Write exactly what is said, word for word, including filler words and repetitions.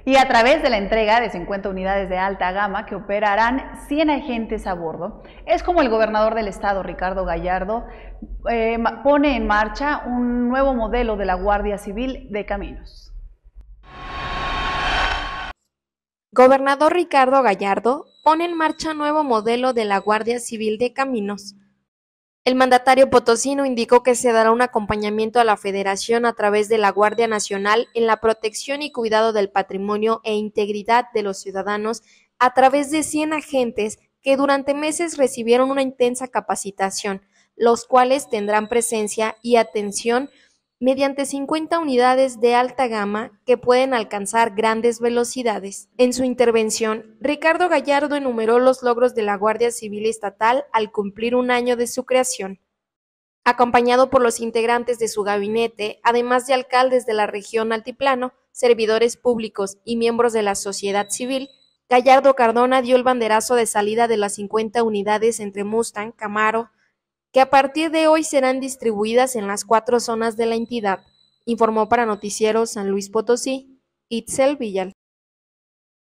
Y a través de la entrega de cincuenta unidades de alta gama que operarán cien agentes a bordo, es como el gobernador del estado, Ricardo Gallardo, eh, pone en marcha un nuevo modelo de la Guardia Civil de Caminos. Gobernador Ricardo Gallardo pone en marcha un nuevo modelo de la Guardia Civil de Caminos. El mandatario potosino indicó que se dará un acompañamiento a la Federación a través de la Guardia Nacional en la protección y cuidado del patrimonio e integridad de los ciudadanos a través de cien agentes que durante meses recibieron una intensa capacitación, los cuales tendrán presencia y atención mediante cincuenta unidades de alta gama que pueden alcanzar grandes velocidades. En su intervención, Ricardo Gallardo enumeró los logros de la Guardia Civil Estatal al cumplir un año de su creación. Acompañado por los integrantes de su gabinete, además de alcaldes de la región Altiplano, servidores públicos y miembros de la sociedad civil, Gallardo Cardona dio el banderazo de salida de las cincuenta unidades entre Mustang, Camaro, que a partir de hoy serán distribuidas en las cuatro zonas de la entidad, informó para Noticiero San Luis Potosí, Itzel Villal.